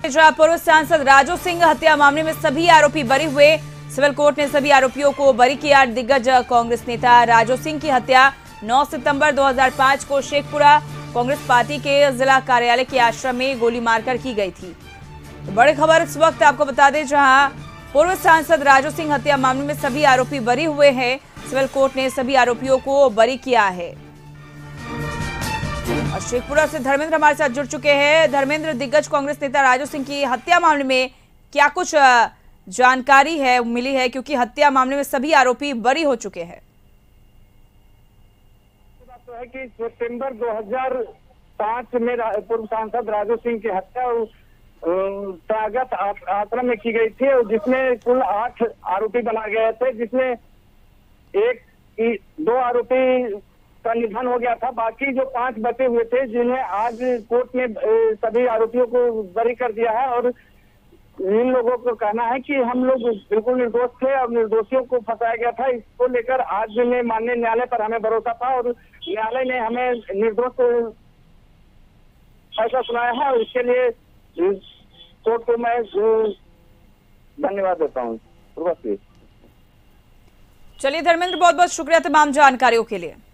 जहां पूर्व सांसद राजू सिंह हत्या मामले में सभी आरोपी बरी हुए। सिविल कोर्ट ने सभी आरोपियों को बरी किया। दिग्गज कांग्रेस नेता राजू सिंह की हत्या 9 सितंबर 2005 को शेखपुरा कांग्रेस पार्टी के जिला कार्यालय के आश्रम में गोली मारकर की गई थी। तो बड़ी खबर इस वक्त आपको बता दें, जहां पूर्व सांसद राजू सिंह हत्या मामले में सभी आरोपी बरी हुए हैं। सिविल कोर्ट ने सभी आरोपियों को बरी किया है। और शेखपुरा से धर्मेंद्र हमारे साथ जुड़ चुके हैं। धर्मेंद्र, दिग्गज कांग्रेस नेता राजू सिंह की हत्या मामले में क्या कुछ जानकारी है मिली है, क्योंकि हत्या मामले में सभी आरोपी बरी हो चुके हैं? बात तो है कि सितंबर 2005 में पूर्व सांसद राजू सिंह की हत्या स्वागत आश्रम में की गई थी, जिसमें कुल 8 आरोपी बनाए गए थे, जिसमें 2 आरोपी का निधन हो गया था। बाकी जो 5 बचे हुए थे, जिन्हें आज कोर्ट ने सभी आरोपियों को बरी कर दिया है। और इन लोगों को कहना है कि हम लोग बिल्कुल निर्दोष थे और निर्दोषियों को फंसाया गया था। इसको लेकर आज में माननीय न्यायालय पर हमें भरोसा था और न्यायालय ने हमें निर्दोष फैसला सुनाया है, और इसके लिए कोर्ट को मैं धन्यवाद देता हूँ। चलिए धर्मेंद्र, बहुत बहुत शुक्रिया तमाम जानकारियों के लिए।